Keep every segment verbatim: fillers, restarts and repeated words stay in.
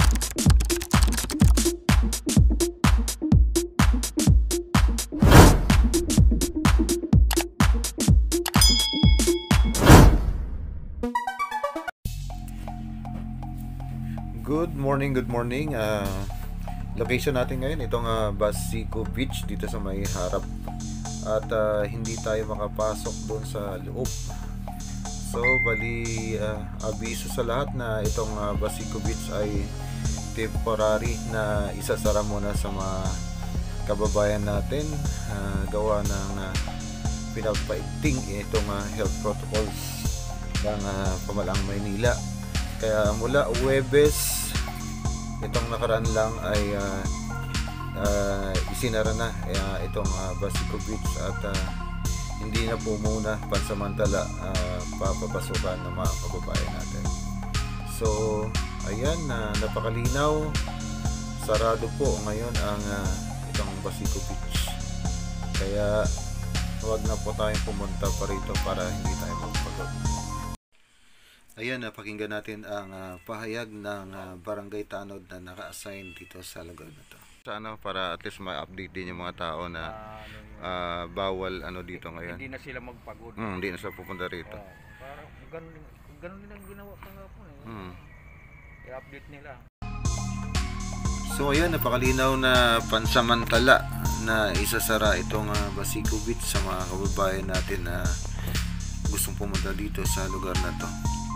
Good morning, good morning. Uh, location natin ngayon itong uh, Basico Beach dito sa may harap. At uh, hindi tayo makapasok doon sa loob. So bali uh, abiso sa lahat na itong uh, Basico Beach ay temporary na isasara muna sa mga kababayan natin, uh, gawa ng uh, pinapaigting itong uh, health protocols ng uh, Pamalang Maynila. Kaya mula Huwebes itong nakaraan lang ay uh, uh, isinara na uh, itong uh, Basico Beach at uh, hindi na po muna pansamantala uh, papapasukan ng mga kababayan natin. So ayan, uh, napakalinaw, sarado po ngayon ang uh, itong Basico Beach, kaya huwag na po tayong pumunta pa rito para hindi tayo magpagod. Ayan, napakinggan natin ang uh, pahayag ng uh, Barangay Tanod na naka-assign dito sa lugar na to. Sana para at least ma-update din yung mga tao na uh, bawal ano dito ngayon. Hindi na sila magpagod. Hmm, hindi na sila pupunta rito. Oh, parang ganun, ganun din ang ginawa kahapon eh. Hmm. I-update nila. So ayan, napakalinaw na pansamantala na isasara itong uh, Basico Beach sa mga kababayan natin na gustong pumunta dito sa lugar na to.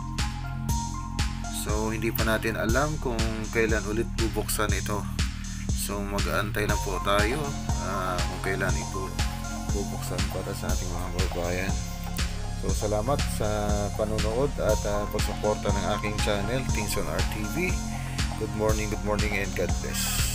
So hindi pa natin alam kung kailan ulit bubuksan ito. So mag-aantay lang po tayo uh, kung kailan ito bubuksan para sa ating mga kababayan. So salamat sa panonood at uh, pagsuporta ng aking channel, Things on R T V. Good morning, good morning and God bless.